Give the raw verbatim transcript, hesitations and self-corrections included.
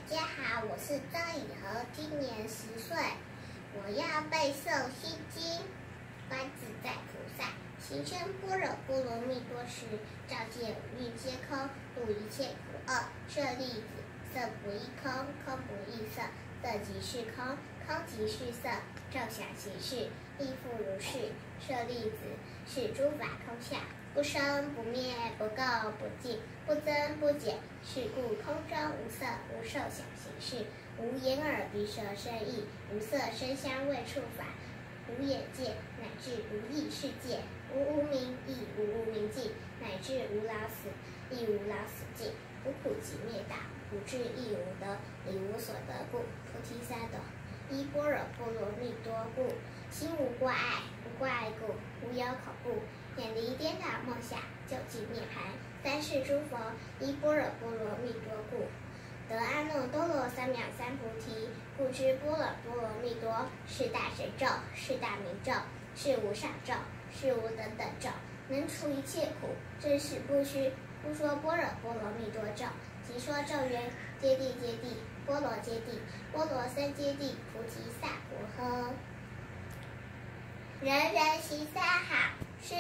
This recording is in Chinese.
家好，我是张以和，今年十岁，我要背诵《心经》。观自在菩萨，行深般若波罗蜜多时，照见五蕴皆空，度一切苦厄。舍利子，色不异空，空不异色，色即是空，空即是色，照想行识，亦复如是。舍利子，是诸法空相，不生不灭，不垢不净，不增不减。是故空中无色，无受想行识，无眼耳鼻舌身意，无色声香味触法，无眼界，乃至无意识界，无无明，亦无无明尽，乃至无老死，亦无老死尽。无苦集灭道，无智亦无得，以无所得故，菩提萨埵。依般若波罗蜜多故，心无挂碍，无挂碍故，无有恐怖，远离颠倒梦想，究竟涅槃。三世诸佛依般若波罗蜜多故，得阿耨多罗三藐三菩提。故知般若波罗蜜多是大神咒，是大明咒，是无上咒，是无等等咒，能除一切苦，真实不虚。故说般若波罗蜜多咒，即说咒曰：揭谛揭谛，波罗揭谛，波罗僧揭谛，菩提萨婆诃。人人行三好，是